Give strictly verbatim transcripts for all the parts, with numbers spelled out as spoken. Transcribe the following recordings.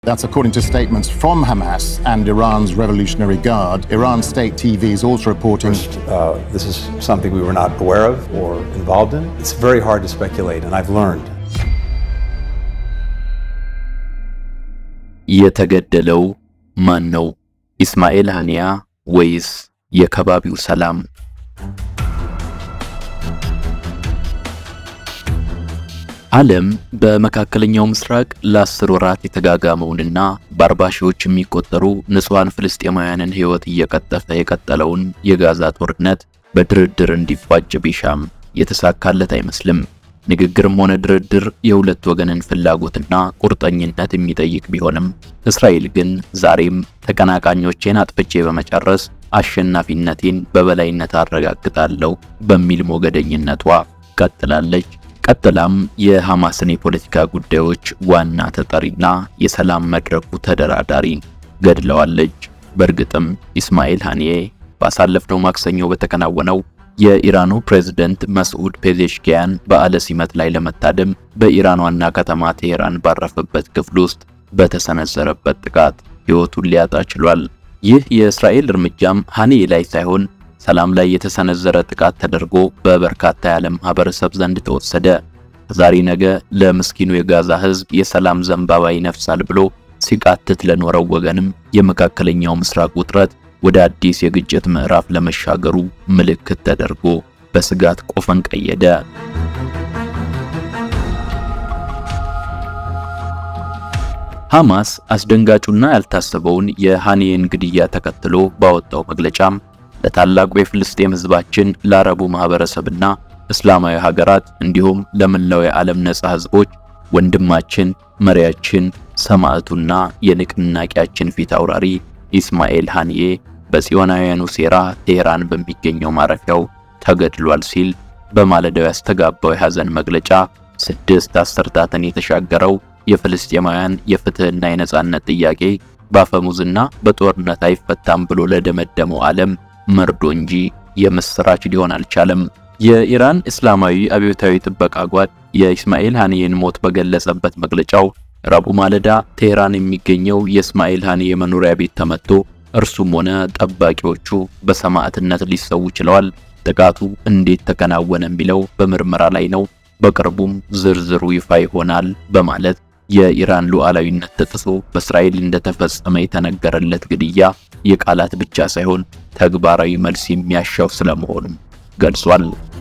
That's according to statements from Hamas and Iran's Revolutionary Guard. Iran state T V is also reporting... First, uh, this is something we were not aware of or involved in. It's very hard to speculate, and I've learned. የተገደለው ማን ነው? ኢስማኤል ሃኒያ ወይስ የከባቢው ሰላም? ዓለም በመካከለኛው ምስራቅ ለአስር ወራት የተጋጋመውንና በአርባ ሺዎች የሚቆጠሩ ንጹሃን ፍልስጤማውያንን ሕይወት እየቀጠፈ የቀጠለውን የጋዛ ጦርነት በድርድር እንዲፋጭ ቢሻም የተሳካለት አይመስልም። ንግግርም ሆነ ድርድር የሁለት ወገንን ፍላጎትና ቁርጠኝነት የሚጠይቅ ቢሆንም እስራኤል ግን ዛሬም ተቀናቃኞቼን አጥፍቼ በመጨረስ አሸናፊነቴን በበላይነት አረጋግጣለሁ በሚል ሞገደኝነቷ ቀጥላለች። ቀጥላም የሐማስን የፖለቲካ ጉዳዮች ዋና ተጠሪና የሰላም መድረኩ ተደራዳሪ ገድለዋለች። በእርግጥም ኢስማኤል ሃኒዬ ባሳለፍነው ማክሰኞ በተከናወነው የኢራኑ ፕሬዝዳንት መስዑድ ፔዜሽኪያን በዓለ ሲመት ላይ ለመታደም በኢራን ዋና ከተማ ቴህራን ባረፈበት ክፍል ውስጥ በተሰነዘረበት ጥቃት ሕይወቱን ሊያጣ ችሏል። ይህ የእስራኤል እርምጃም ሃኒዬ ላይ ሳይሆን ሰላም ላይ የተሰነዘረ ጥቃት ተደርጎ በበርካታ የዓለም ማህበረሰብ ዘንድ ተወሰደ። ዛሬ ነገ ለምስኪኑ የጋዛ ሕዝብ የሰላም ዘንባባ ይነፍሳል ብሎ ሲቃትት ለኖረው ወገንም የመካከለኛው ምስራቅ ውጥረት ወደ አዲስ የግጭት ምዕራፍ ለመሻገሩ ምልክት ተደርጎ በስጋት ቆፈን ቀየደ። ሐማስ አስደንጋጩና ያልታሰበውን የሃኒዬን ግድያ ተከትሎ ባወጣው መግለጫም ለታላቁ የፍልስጤም ህዝባችን ለአረቡ ማህበረሰብና እስላማዊ ሀገራት እንዲሁም ለመላው የዓለም ነጻ ህዝቦች ወንድማችን መሪያችን ሰማዕቱና የንቅናቄያችን ፊት አውራሪ ኢስማኤል ሃኒዬ በጽዮናውያኑ ሴራ ቴህራን በሚገኘው ማረፊያው ተገድሏል ሲል በማለዳው ያስተጋባው የሐዘን መግለጫ ስድስት አስርታትን የተሻገረው የፍልስጤማውያን የፍትህና የነጻነት ጥያቄ ባፈሙዝና በጦርነት አይፈታም ብሎ ለደመደመው ዓለም መርዶ እንጂ የምስራች ሊሆን አልቻለም። የኢራን እስላማዊ አብዮታዊ ጥበቃ ጓድ የኢስማኤል ሃኒዬን ሞት በገለጸበት መግለጫው ረቡዕ ማለዳ ቴህራን የሚገኘው የኢስማኤል ሃኒዬ መኖሪያ ቤት ተመቶ እርሱም ሆነ ጠባቂዎቹ በሰማዕትነት ሊሰው ችለዋል። ጥቃቱ እንዴት ተከናወነ የሚለው በምርመራ ላይ ነው፣ በቅርቡም ዝርዝሩ ይፋ ይሆናል በማለት የኢራን ሉዓላዊነት ተጥሶ በእስራኤል እንደተፈጸመ የተነገረለት ግድያ የቃላት ብቻ ሳይሆን ተግባራዊ መልስ የሚያሻው ስለመሆኑ ገልጿል።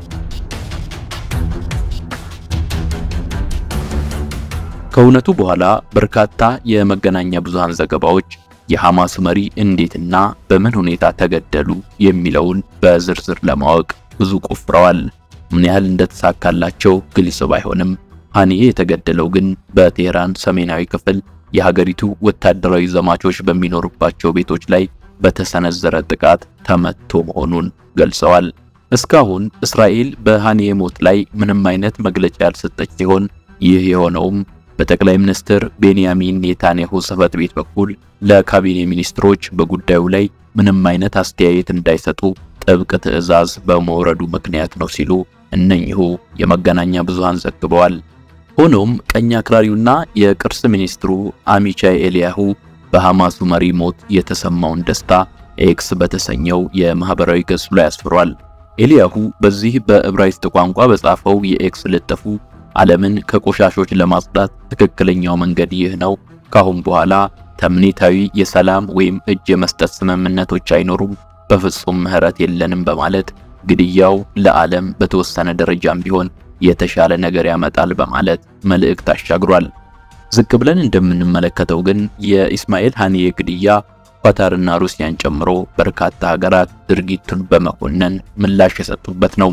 ከእውነቱ በኋላ በርካታ የመገናኛ ብዙሃን ዘገባዎች የሐማስ መሪ እንዴትና በምን ሁኔታ ተገደሉ የሚለውን በዝርዝር ለማወቅ ብዙ ቆፍረዋል። ምን ያህል እንደተሳካላቸው ግልጽ ባይሆንም ሃኒዬ የተገደለው ግን በቴህራን ሰሜናዊ ክፍል የሀገሪቱ ወታደራዊ ዘማቾች በሚኖሩባቸው ቤቶች ላይ በተሰነዘረ ጥቃት ተመቶ መሆኑን ገልጸዋል። እስካሁን እስራኤል በሃኒዬ ሞት ላይ ምንም አይነት መግለጫ ያልሰጠች ሲሆን ይህ የሆነውም በጠቅላይ ሚኒስትር ቤንያሚን ኔታንያሁ ጽሕፈት ቤት በኩል ለካቢኔ ሚኒስትሮች በጉዳዩ ላይ ምንም አይነት አስተያየት እንዳይሰጡ ጥብቅ ትዕዛዝ በመውረዱ ምክንያት ነው ሲሉ እነኚሁ የመገናኛ ብዙሃን ዘግበዋል። ሆኖም ቀኝ አክራሪውና የቅርስ ሚኒስትሩ አሚቻይ ኤሊያሁ በሐማሱ መሪ ሞት የተሰማውን ደስታ ኤክስ በተሰኘው የማህበራዊ ገጹ ላይ አስፍሯል። ኤሊያሁ በዚህ በዕብራይስጥ ቋንቋ በጻፈው የኤክስ ልጥፉ ዓለምን ከቆሻሾች ለማጽዳት ትክክለኛው መንገድ ይህ ነው፣ ካሁን በኋላ ተምኔታዊ የሰላም ወይም እጅ የመስጠት ስምምነቶች አይኖሩም፣ በፍጹም ምህረት የለንም በማለት ግድያው ለዓለም በተወሰነ ደረጃም ቢሆን የተሻለ ነገር ያመጣል በማለት መልእክት አሻግሯል። ዝቅ ብለን እንደምንመለከተው ግን የኢስማኤል ሃኒዬ ግድያ ኳታርና ሩሲያን ጨምሮ በርካታ ሀገራት ድርጊቱን በመኮነን ምላሽ የሰጡበት ነው።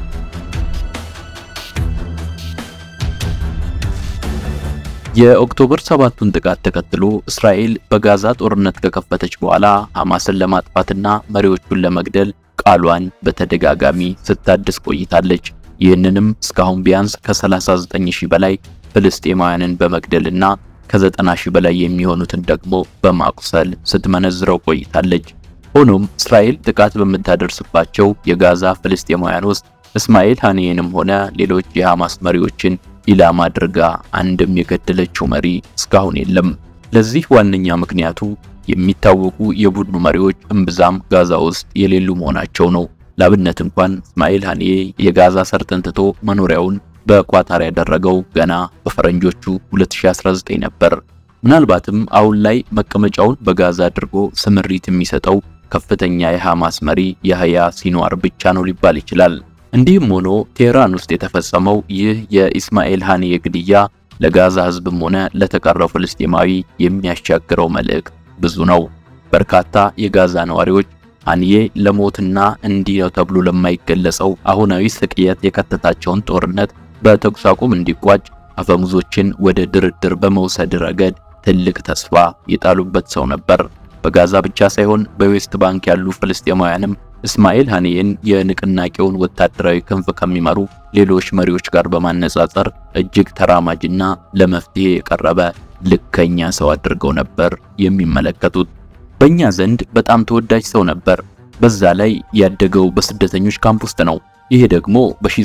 የኦክቶበር ሰባቱን ጥቃት ተከትሎ እስራኤል በጋዛ ጦርነት ከከፈተች በኋላ ሐማስን ለማጥፋትና መሪዎቹን ለመግደል ቃሏን በተደጋጋሚ ስታድስ ቆይታለች። ይህንንም እስካሁን ቢያንስ ከ39 ሺህ በላይ ፍልስጤማውያንን በመግደልና ከ90 ሺህ በላይ የሚሆኑትን ደግሞ በማቁሰል ስትመነዝረው ቆይታለች። ሆኖም እስራኤል ጥቃት በመታደርስባቸው የጋዛ ፍልስጤማውያን ውስጥ ኢስማኤል ሃኒዬንም ሆነ ሌሎች የሐማስ መሪዎችን ኢላማ አድርጋ አንድም የገደለችው መሪ እስካሁን የለም። ለዚህ ዋነኛ ምክንያቱ የሚታወቁ የቡድኑ መሪዎች እምብዛም ጋዛ ውስጥ የሌሉ መሆናቸው ነው። ላብነት እንኳን እስማኤል ሃኒዬ የጋዛ ሰርጥን ትቶ መኖሪያውን በኳታር ያደረገው ገና በፈረንጆቹ ሁለት ሺህ አስራ ዘጠኝ ነበር። ምናልባትም አሁን ላይ መቀመጫውን በጋዛ አድርጎ ስምሪት የሚሰጠው ከፍተኛ የሐማስ መሪ ያህያ ሲንዋር ብቻ ነው ሊባል ይችላል። እንዲህም ሆኖ ቴህራን ውስጥ የተፈጸመው ይህ የኢስማኤል ሃኒዬ ግድያ ለጋዛ ህዝብም ሆነ ለተቀረው ፍልስጤማዊ የሚያሻግረው መልእክት ብዙ ነው። በርካታ የጋዛ ነዋሪዎች ሃኒዬ ለሞትና እንዲህ ነው ተብሎ ለማይገለጸው አሁናዊ ስቅየት የከተታቸውን ጦርነት በተኩስ አቁም እንዲቋጭ አፈሙዞችን ወደ ድርድር በመውሰድ ረገድ ትልቅ ተስፋ የጣሉበት ሰው ነበር። በጋዛ ብቻ ሳይሆን በዌስት ባንክ ያሉ ፍልስጤማውያንም እስማኤል ሃኒዬን የንቅናቄውን ወታደራዊ ክንፍ ከሚመሩ ሌሎች መሪዎች ጋር በማነጻጸር እጅግ ተራማጅና ለመፍትሄ የቀረበ ልከኛ ሰው አድርገው ነበር የሚመለከቱት። በእኛ ዘንድ በጣም ተወዳጅ ሰው ነበር። በዛ ላይ ያደገው በስደተኞች ካምፕ ውስጥ ነው። ይሄ ደግሞ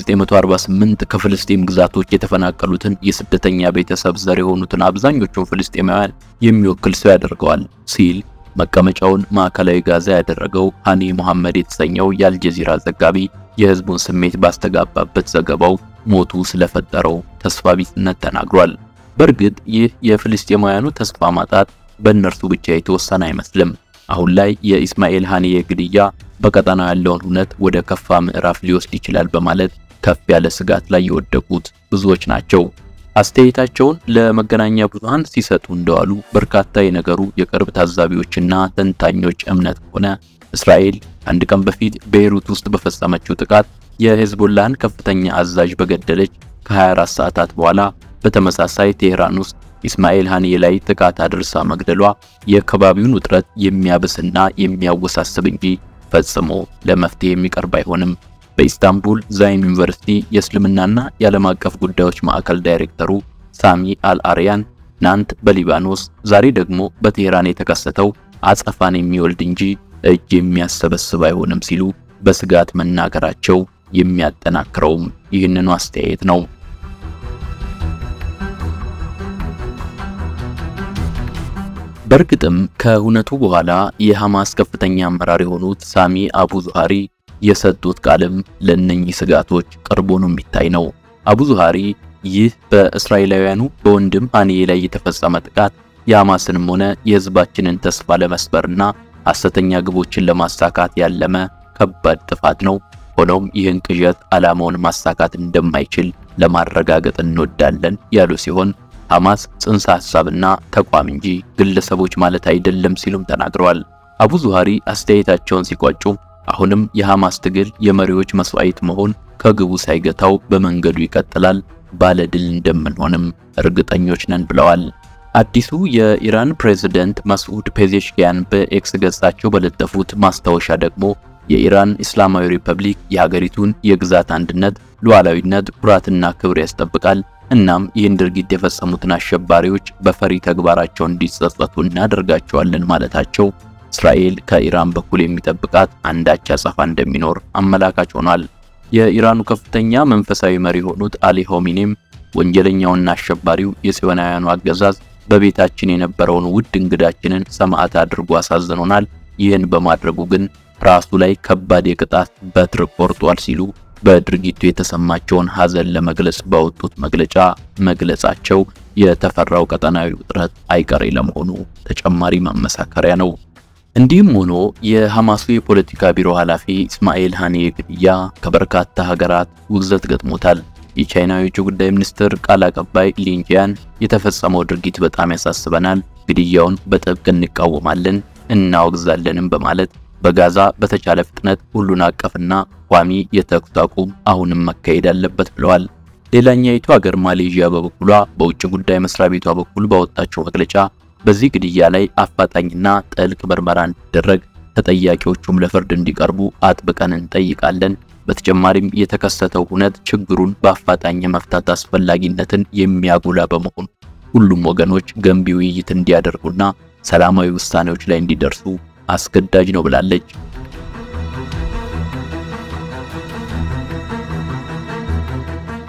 በ1948 ከፍልስጤም ግዛቶች የተፈናቀሉትን የስደተኛ ቤተሰብ ዘር የሆኑትን አብዛኞቹን ፍልስጤማውያን የሚወክል ሰው ያደርገዋል ሲል መቀመጫውን ማዕከላዊ ጋዛ ያደረገው ሃኒ መሐመድ የተሰኘው የአልጀዚራ ዘጋቢ የህዝቡን ስሜት ባስተጋባበት ዘገባው ሞቱ ስለፈጠረው ተስፋ ቢስነት ተናግሯል። በእርግጥ ይህ የፍልስጤማውያኑ ተስፋ ማጣት በእነርሱ ብቻ የተወሰነ አይመስልም። አሁን ላይ የኢስማኤል ሃኒዬ ግድያ በቀጠናው ያለውን ሁነት ወደ ከፋ ምዕራፍ ሊወስድ ይችላል በማለት ከፍ ያለ ስጋት ላይ የወደቁት ብዙዎች ናቸው። አስተያየታቸውን ለመገናኛ ብዙሃን ሲሰጡ እንደዋሉ በርካታ የነገሩ የቅርብ ታዛቢዎችና ተንታኞች እምነት ሆነ እስራኤል አንድ ቀን በፊት ቤይሩት ውስጥ በፈጸመችው ጥቃት የሄዝቦላህን ከፍተኛ አዛዥ በገደለች ከ24 ሰዓታት በኋላ በተመሳሳይ ቴህራን ውስጥ ኢስማኤል ሃኒዬ ላይ ጥቃት አድርሳ መግደሏ የከባቢውን ውጥረት የሚያብስና የሚያወሳስብ እንጂ ፈጽሞ ለመፍትሄ የሚቀርብ አይሆንም። በኢስታንቡል ዛይን ዩኒቨርሲቲ የእስልምናና የዓለም አቀፍ ጉዳዮች ማዕከል ዳይሬክተሩ ሳሚ አልአሪያን ናንት በሊባኖስ ዛሬ ደግሞ በቴህራን የተከሰተው አጸፋን የሚወልድ እንጂ እጅ የሚያሰበስብ አይሆንም ሲሉ በስጋት መናገራቸው የሚያጠናክረውም ይህንኑ አስተያየት ነው። በርግጥም ከሁነቱ በኋላ የሐማስ ከፍተኛ አመራር የሆኑት ሳሚ አቡ ዙሃሪ የሰጡት ቃልም ለነኚህ ስጋቶች ቀርቦ ነው የሚታይ ነው። አቡ ዙሃሪ ይህ በእስራኤላውያኑ በወንድም ሃኒዬ ላይ የተፈጸመ ጥቃት የሐማስንም ሆነ የህዝባችንን ተስፋ ለመስበርና ሐሰተኛ ግቦችን ለማሳካት ያለመ ከባድ ጥፋት ነው። ሆኖም ይህን ቅዠት ዓላማውን ማሳካት እንደማይችል ለማረጋገጥ እንወዳለን ያሉ ሲሆን ሐማስ ጽንሰ ሐሳብና ተቋም እንጂ ግለሰቦች ማለት አይደለም ሲሉም ተናግረዋል። አቡ ዙሃሪ አስተያየታቸውን ሲቋጩ አሁንም የሐማስ ትግል የመሪዎች መስዋዕት መሆን ከግቡ ሳይገታው በመንገዱ ይቀጥላል፣ ባለድል እንደምንሆንም እርግጠኞች ነን ብለዋል። አዲሱ የኢራን ፕሬዝዳንት መስዑድ ፔዜሽኪያን በኤክስ ገጻቸው በለጠፉት ማስታወሻ ደግሞ የኢራን እስላማዊ ሪፐብሊክ የሀገሪቱን የግዛት አንድነት፣ ሉዓላዊነት፣ ኩራትና ክብር ያስጠብቃል። እናም ይህን ድርጊት የፈጸሙትን አሸባሪዎች በፈሪ ተግባራቸው እንዲጸጸቱ እናደርጋቸዋለን ማለታቸው እስራኤል ከኢራን በኩል የሚጠብቃት አንዳች አጸፋ እንደሚኖር አመላካች ሆኗል። የኢራኑ ከፍተኛ መንፈሳዊ መሪ የሆኑት አሊ ሆሚኒም ወንጀለኛውና አሸባሪው የጽዮናውያኑ አገዛዝ በቤታችን የነበረውን ውድ እንግዳችንን ሰማዕት አድርጎ አሳዝኖናል፣ ይህን በማድረጉ ግን ራሱ ላይ ከባድ የቅጣት በትር ቆርጧል ሲሉ በድርጊቱ የተሰማቸውን ሐዘን ለመግለጽ ባወጡት መግለጫ መግለጻቸው የተፈራው ቀጠናዊ ውጥረት አይቀሬ ለመሆኑ ተጨማሪ ማመሳከሪያ ነው። እንዲህም ሆኖ የሐማሱ የፖለቲካ ቢሮ ኃላፊ እስማኤል ሃኒዬ ግድያ ከበርካታ ሀገራት ውግዘት ገጥሞታል። የቻይናው የውጭ ጉዳይ ሚኒስትር ቃል አቀባይ ሊንጂያን የተፈጸመው ድርጊት በጣም ያሳስበናል፣ ግድያውን በጥብቅ እንቃወማለን፣ እናወግዛለንም በማለት በጋዛ በተቻለ ፍጥነት ሁሉን አቀፍና ቋሚ የተኩስ አቁም አሁንም መካሄድ አለበት ብለዋል። ሌላኛይቱ ሀገር ማሌዥያ በበኩሏ በውጭ ጉዳይ መስሪያ ቤቷ በኩል ባወጣቸው መግለጫ በዚህ ግድያ ላይ አፋጣኝና ጥልቅ ምርመራ እንዲደረግ ተጠያቂዎቹም ለፍርድ እንዲቀርቡ አጥብቀን እንጠይቃለን። በተጨማሪም የተከሰተው ሁነት ችግሩን በአፋጣኝ መፍታት አስፈላጊነትን የሚያጎላ በመሆኑ ሁሉም ወገኖች ገንቢ ውይይት እንዲያደርጉና ሰላማዊ ውሳኔዎች ላይ እንዲደርሱ አስገዳጅ ነው ብላለች።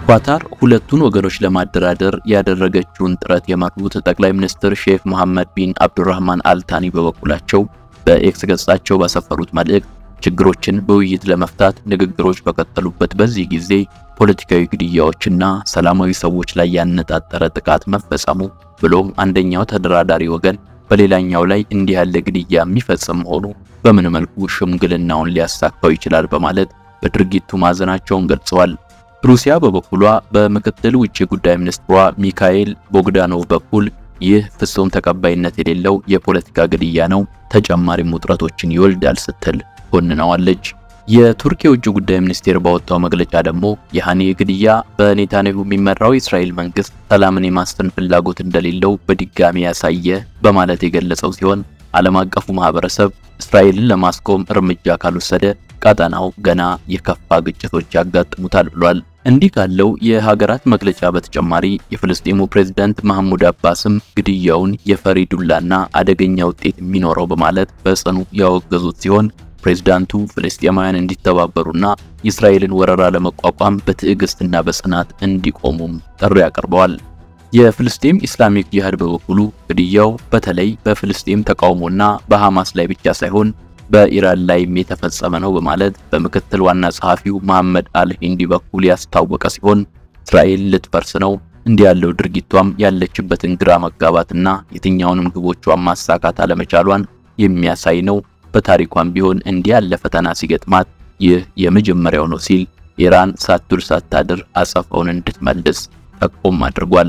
ኳታር ሁለቱን ወገኖች ለማደራደር ያደረገችውን ጥረት የመሩት ጠቅላይ ሚኒስትር ሼክ መሐመድ ቢን አብዱራህማን አልታኒ በበኩላቸው በኤክስ ገጻቸው ባሰፈሩት መልእክት ችግሮችን በውይይት ለመፍታት ንግግሮች በቀጠሉበት በዚህ ጊዜ ፖለቲካዊ ግድያዎችና ሰላማዊ ሰዎች ላይ ያነጣጠረ ጥቃት መፈጸሙ ብሎም አንደኛው ተደራዳሪ ወገን በሌላኛው ላይ እንዲህ ያለ ግድያ የሚፈጽም ሆኖ በምን መልኩ ሽምግልናውን ሊያሳካው ይችላል በማለት በድርጊቱ ማዘናቸውን ገልጸዋል። ሩሲያ በበኩሏ በምክትል ውጭ ጉዳይ ሚኒስትሯ ሚካኤል ቦግዳኖቭ በኩል ይህ ፍጹም ተቀባይነት የሌለው የፖለቲካ ግድያ ነው፣ ተጨማሪ ውጥረቶችን ይወልዳል ስትል ኮንነዋለች። የቱርክ የውጭ ጉዳይ ሚኒስቴር ባወጣው መግለጫ ደግሞ የሃኒዬ ግድያ በኔታንያሁ የሚመራው የእስራኤል መንግስት ሰላምን የማስፈን ፍላጎት እንደሌለው በድጋሚ ያሳየ በማለት የገለጸው ሲሆን ዓለም አቀፉ ማህበረሰብ እስራኤልን ለማስቆም እርምጃ ካልወሰደ ቀጠናው ገና የከፋ ግጭቶች ያጋጥሙታል ብሏል። እንዲህ ካለው የሀገራት መግለጫ በተጨማሪ የፍልስጤሙ ፕሬዝዳንት መሐሙድ አባስም ግድያውን የፈሪ ዱላና አደገኛ ውጤት የሚኖረው በማለት በጽኑ ያወገዙት ሲሆን ፕሬዝዳንቱ ፍልስጤማውያን እንዲተባበሩና የእስራኤልን ወረራ ለመቋቋም በትዕግስትና በጽናት እንዲቆሙም ጥሪ አቅርበዋል። የፍልስጤም ኢስላሚክ ጂሃድ በበኩሉ ግድያው በተለይ በፍልስጤም ተቃውሞና በሐማስ ላይ ብቻ ሳይሆን በኢራን ላይም የተፈጸመ ነው በማለት በምክትል ዋና ጸሐፊው መሐመድ አልሂንዲ በኩል ያስታወቀ ሲሆን እስራኤል ልትፈርስ ነው፣ እንዲህ ያለው ድርጊቷም ያለችበትን ግራ መጋባትና የትኛውንም ግቦቿን ማሳካት አለመቻሏን የሚያሳይ ነው፣ በታሪኳም ቢሆን እንዲህ ያለ ፈተና ሲገጥማት ይህ የመጀመሪያው ነው ሲል ኢራን ሳትውል ሳታድር አጸፋውን እንድትመልስ ጠቆም አድርጓል።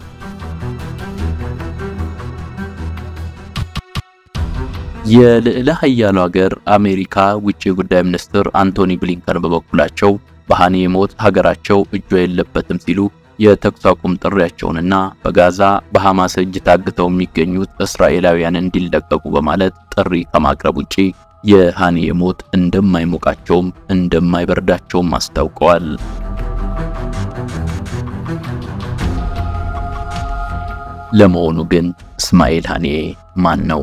የልዕለ ኃያሉ ሀገር አሜሪካ ውጭ ጉዳይ ሚኒስትር አንቶኒ ብሊንከን በበኩላቸው በሃኒዬ ሞት ሀገራቸው እጇ የለበትም ሲሉ የተኩስ አቁም ጥሪያቸውንና በጋዛ በሐማስ እጅ ታግተው የሚገኙት እስራኤላውያን እንዲለቀቁ በማለት ጥሪ ከማቅረብ ውጪ የሃኒዬ ሞት እንደማይሞቃቸውም እንደማይበርዳቸውም አስታውቀዋል። ለመሆኑ ግን እስማኤል ሃኒዬ ማን ነው?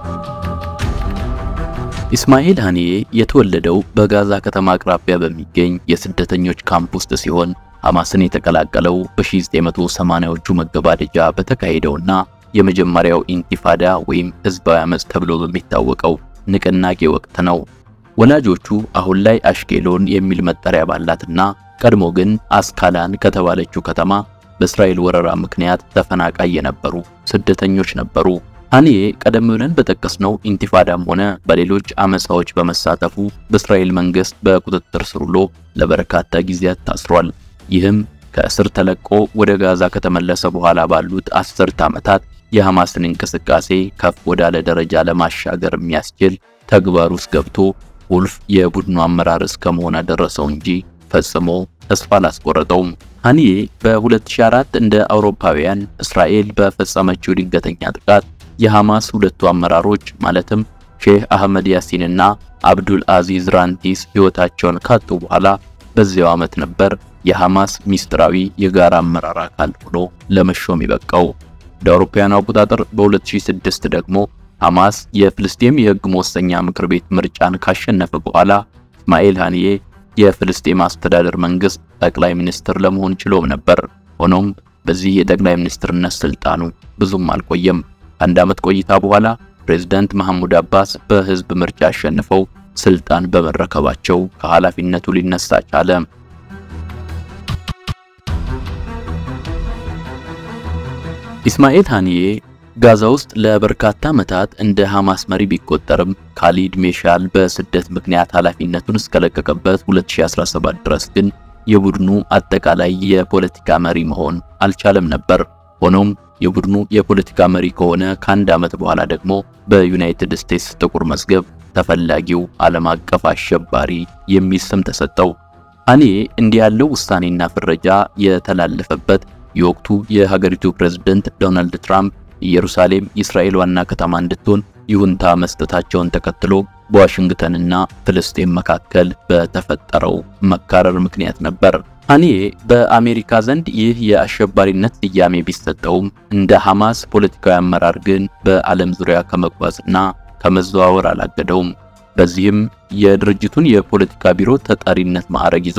እስማኤል ሃኒዬ የተወለደው በጋዛ ከተማ አቅራቢያ በሚገኝ የስደተኞች ካምፕ ውስጥ ሲሆን ሐማስን የተቀላቀለው በ1980ዎቹ መገባደጃ በተካሄደውና የመጀመሪያው ኢንቲፋዳ ወይም ህዝባዊ አመጽ ተብሎ በሚታወቀው ንቅናቄ ወቅት ነው። ወላጆቹ አሁን ላይ አሽኬሎን የሚል መጠሪያ ባላትና ቀድሞ ግን አስካላን ከተባለችው ከተማ በእስራኤል ወረራ ምክንያት ተፈናቃይ የነበሩ ስደተኞች ነበሩ። ሃኒዬ ቀደም ብለን በጠቀስነው ኢንቲፋዳም ሆነ በሌሎች አመጻዎች በመሳተፉ በእስራኤል መንግስት በቁጥጥር ስር ውሎ ለበርካታ ጊዜያት ታስሯል። ይህም ከእስር ተለቆ ወደ ጋዛ ከተመለሰ በኋላ ባሉት አስርት ዓመታት የሐማስን እንቅስቃሴ ከፍ ወዳለ ደረጃ ለማሻገር የሚያስችል ተግባር ውስጥ ገብቶ ቁልፍ የቡድኑ አመራር እስከመሆን ደረሰው እንጂ ፈጽሞ ተስፋ አላስቆረጠውም። ሃኒዬ በ2004 እንደ አውሮፓውያን እስራኤል በፈጸመችው ድንገተኛ ጥቃት የሐማስ ሁለቱ አመራሮች ማለትም ሼህ አህመድ ያሲንና አብዱል አዚዝ ራንቲስ ህይወታቸውን ካጡ በኋላ በዚያው ዓመት ነበር የሐማስ ሚስጥራዊ የጋራ አመራር አካል ሆኖ ለመሾም ይበቃው። እንደ አውሮፓውያኑ አቆጣጠር በ2006 ደግሞ ሐማስ የፍልስጤም የህግ መወሰኛ ምክር ቤት ምርጫን ካሸነፈ በኋላ እስማኤል ሃኒዬ የፍልስጤም አስተዳደር መንግስት ጠቅላይ ሚኒስትር ለመሆን ችሎም ነበር። ሆኖም በዚህ የጠቅላይ ሚኒስትርነት ስልጣኑ ብዙም አልቆየም። አንድ ዓመት ቆይታ በኋላ ፕሬዝዳንት መሐሙድ አባስ በህዝብ ምርጫ አሸንፈው ስልጣን በመረከባቸው ከኃላፊነቱ ሊነሳ ቻለ። እስማኤል ሃኒዬ ጋዛ ውስጥ ለበርካታ ዓመታት እንደ ሐማስ መሪ ቢቆጠርም ካሊድ ሜሻል በስደት ምክንያት ኃላፊነቱን እስከለቀቀበት ሁለት ሺህ አስራ ሰባት ድረስ ግን የቡድኑ አጠቃላይ የፖለቲካ መሪ መሆን አልቻለም ነበር። ሆኖም የቡድኑ የፖለቲካ መሪ ከሆነ ከአንድ ዓመት በኋላ ደግሞ በዩናይትድ ስቴትስ ጥቁር መዝገብ ተፈላጊው ዓለም አቀፍ አሸባሪ የሚል ስም ተሰጠው። ሃኒዬ እንዲህ ያለው ውሳኔና ፍረጃ የተላለፈበት የወቅቱ የሀገሪቱ ፕሬዝዳንት ዶናልድ ትራምፕ ኢየሩሳሌም የእስራኤል ዋና ከተማ እንድትሆን ይሁንታ መስጠታቸውን ተከትሎ በዋሽንግተንና ፍልስጤም መካከል በተፈጠረው መካረር ምክንያት ነበር። ሃኒዬ በአሜሪካ ዘንድ ይህ የአሸባሪነት ስያሜ ቢሰጠውም እንደ ሐማስ ፖለቲካዊ አመራር ግን በዓለም ዙሪያ ከመጓዝና ከመዘዋወር አላገደውም። በዚህም የድርጅቱን የፖለቲካ ቢሮ ተጠሪነት ማዕረግ ይዞ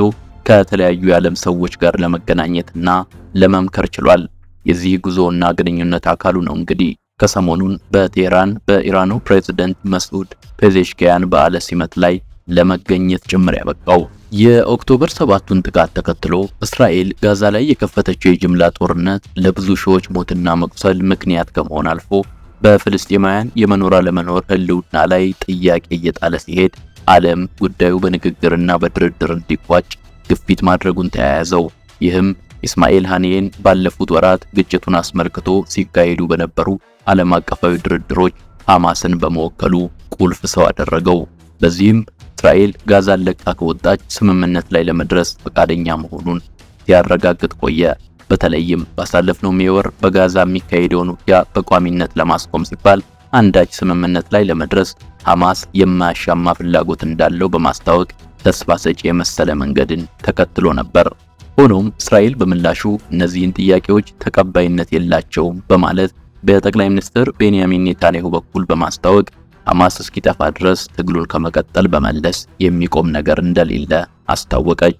ከተለያዩ የዓለም ሰዎች ጋር ለመገናኘትና ለመምከር ችሏል። የዚህ ጉዞና ግንኙነት አካሉ ነው እንግዲህ ከሰሞኑን በቴህራን በኢራኑ ፕሬዝዳንት መስዑድ ፔዜሽኪያን በዓለ ሲመት ላይ ለመገኘት ጭምር ያበቃው። የኦክቶበር ሰባቱን ጥቃት ተከትሎ እስራኤል ጋዛ ላይ የከፈተችው የጅምላ ጦርነት ለብዙ ሺዎች ሞትና መቁሰል ምክንያት ከመሆን አልፎ በፍልስጤማውያን የመኖር አለመኖር ህልውና ላይ ጥያቄ እየጣለ ሲሄድ ዓለም ጉዳዩ በንግግርና በድርድር እንዲቋጭ ግፊት ማድረጉን ተያያዘው። ይህም ኢስማኤል ሃኒዬን ባለፉት ወራት ግጭቱን አስመልክቶ ሲካሄዱ በነበሩ ዓለም አቀፋዊ ድርድሮች ሐማስን በመወከሉ ቁልፍ ሰው አደረገው። በዚህም እስራኤል ጋዛን ለቃ ከወጣች ስምምነት ላይ ለመድረስ ፈቃደኛ መሆኑን ሲያረጋግጥ ቆየ። በተለይም ባሳለፍነው ሜወር በጋዛ የሚካሄደውን ውጊያ በቋሚነት ለማስቆም ሲባል አንዳች ስምምነት ላይ ለመድረስ ሐማስ የማያሻማ ፍላጎት እንዳለው በማስታወቅ ተስፋ ሰጪ የመሰለ መንገድን ተከትሎ ነበር። ሆኖም እስራኤል በምላሹ እነዚህን ጥያቄዎች ተቀባይነት የላቸውም በማለት በጠቅላይ ሚኒስትር ቤንያሚን ኔታንያሁ በኩል በማስታወቅ ሐማስ እስኪጠፋ ድረስ ትግሉን ከመቀጠል በመለስ የሚቆም ነገር እንደሌለ አስታወቀች።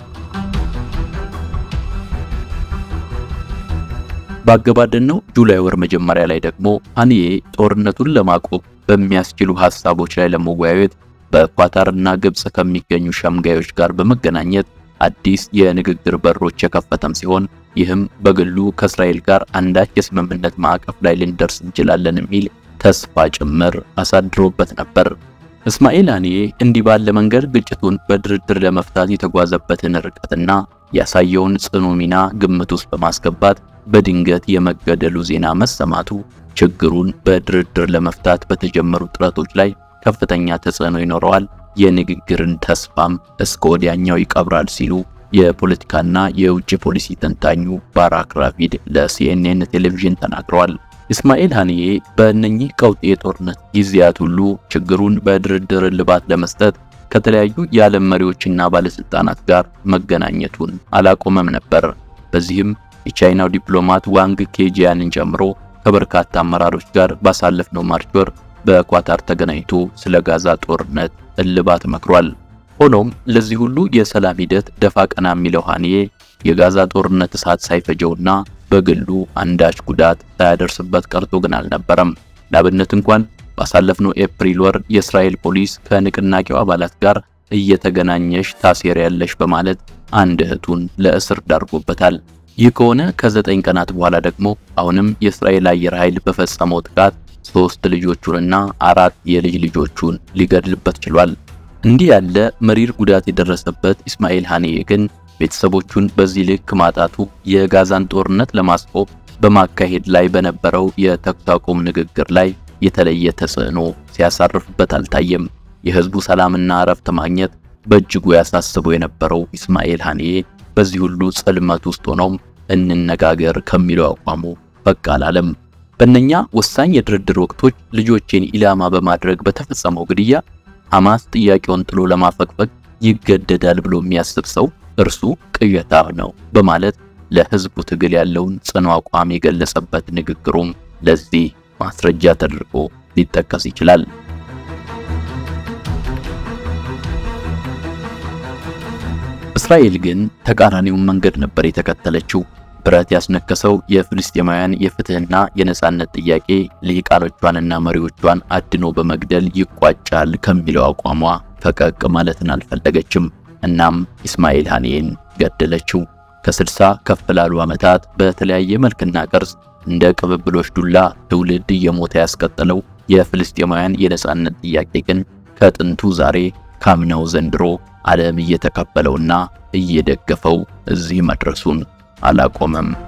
ባገባደነው ጁላይ ወር መጀመሪያ ላይ ደግሞ ሃኒዬ ጦርነቱን ለማቆም በሚያስችሉ ሐሳቦች ላይ ለመወያየት በኳታርና ግብጽ ከሚገኙ ሸምጋዮች ጋር በመገናኘት አዲስ የንግግር በሮች የከፈተም ሲሆን ይህም በግሉ ከእስራኤል ጋር አንዳች የስምምነት ማዕቀፍ ላይ ልንደርስ እንችላለን የሚል ተስፋ ጭምር አሳድሮበት ነበር። እስማኤል ሃኒዬ እንዲህ ባለ መንገድ ግጭቱን በድርድር ለመፍታት የተጓዘበትን ርቀትና ያሳየውን ጽኑ ሚና ግምት ውስጥ በማስገባት በድንገት የመገደሉ ዜና መሰማቱ ችግሩን በድርድር ለመፍታት በተጀመሩ ጥረቶች ላይ ከፍተኛ ተጽዕኖ ይኖረዋል፣ የንግግርን ተስፋም እስከ ወዲያኛው ይቀብራል ሲሉ የፖለቲካና የውጭ ፖሊሲ ተንታኙ ባራክ ራቪድ ለሲኤንኤን ቴሌቪዥን ተናግረዋል። ኢስማኤል ሃኒዬ በእነኚህ ቀውጢ የጦርነት ጊዜያት ሁሉ ችግሩን በድርድር ልባት ለመስጠት ከተለያዩ የዓለም መሪዎችና ባለስልጣናት ጋር መገናኘቱን አላቆመም ነበር። በዚህም የቻይናው ዲፕሎማት ዋንግ ኬጂያንን ጨምሮ ከበርካታ አመራሮች ጋር ባሳለፍነው ማርች ወር በኳታር ተገናኝቶ ስለ ጋዛ ጦርነት እልባት መክሯል። ሆኖም ለዚህ ሁሉ የሰላም ሂደት ደፋ ቀና የሚለው ሃኒዬ የጋዛ ጦርነት እሳት ሳይፈጀውና በግሉ አንዳች ጉዳት ሳያደርስበት ቀርቶ ግን አልነበረም። ለአብነት እንኳን ባሳለፍነው ኤፕሪል ወር የእስራኤል ፖሊስ ከንቅናቄው አባላት ጋር እየተገናኘሽ ታሰሪያለሽ በማለት አንድ እህቱን ለእስር ዳርጎበታል። ይህ ከሆነ ከዘጠኝ ቀናት በኋላ ደግሞ አሁንም የእስራኤል አየር ኃይል በፈጸመው ጥቃት ሶስት ልጆቹንና አራት የልጅ ልጆቹን ሊገድልበት ችሏል። እንዲህ ያለ መሪር ጉዳት የደረሰበት ኢስማኤል ሃኒዬ ግን ቤተሰቦቹን በዚህ ልክ ማጣቱ የጋዛን ጦርነት ለማስቆም በማካሄድ ላይ በነበረው የተኩስ አቁም ንግግር ላይ የተለየ ተጽዕኖ ሲያሳርፍበት አልታየም። የህዝቡ ሰላምና እረፍት ማግኘት በእጅጉ ያሳስበው የነበረው ኢስማኤል ሃኒዬ በዚህ ሁሉ ጽልመት ውስጥ ሆኖም እንነጋገር ከሚለው አቋሙ ፈቅ አላለም። በእነኛ ወሳኝ የድርድር ወቅቶች ልጆቼን ኢላማ በማድረግ በተፈጸመው ግድያ ሐማስ ጥያቄውን ጥሎ ለማፈግፈግ ይገደዳል ብሎ የሚያስብ ሰው እርሱ ቅዠታም ነው በማለት ለህዝቡ ትግል ያለውን ጽኑ አቋም የገለጸበት ንግግሩም ለዚህ ማስረጃ ተደርጎ ሊጠቀስ ይችላል። እስራኤል ግን ተቃራኒውን መንገድ ነበር የተከተለችው። ብረት ያስነከሰው የፍልስጤማውያን የፍትህና የነጻነት ጥያቄ ልሂቃኖቿንና መሪዎቿን አድኖ በመግደል ይቋጫል ከሚለው አቋሟ ፈቀቅ ማለትን አልፈለገችም። እናም ኢስማኤል ሃኒዬን ገደለችው። ከስልሳ ከፍ ላሉ ዓመታት በተለያየ መልክና ቅርጽ እንደ ቅብብሎሽ ዱላ ትውልድ እየሞተ ያስቀጠለው የፍልስጤማውያን የነጻነት ጥያቄ ግን ከጥንቱ ዛሬ ካምናው ዘንድሮ ዓለም እየተቀበለውና እየደገፈው እዚህ መድረሱን አላቆመም።